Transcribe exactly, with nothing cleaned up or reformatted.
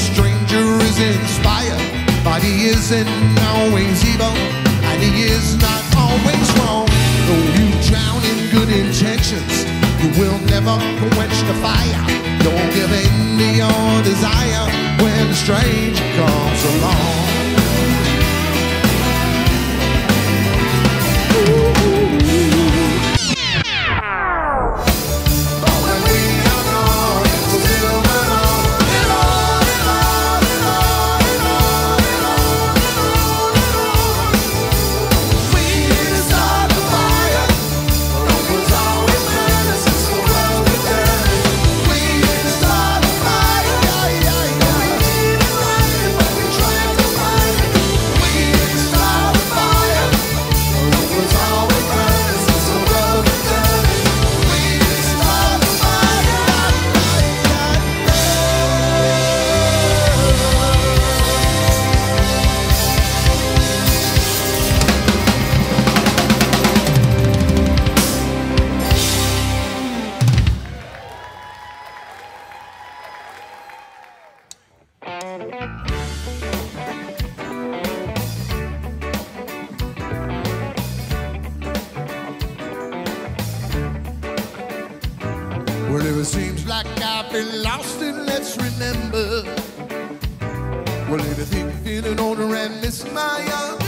stranger is inspired, but he isn't always evil, and he is not always wrong. Though you drown in good intentions, you will never quench the fire. Don't give in to your desire when a stranger comes along. Well, if it seems like I've been lost, then let's remember. Well, if you think you're feeling older and miss my young,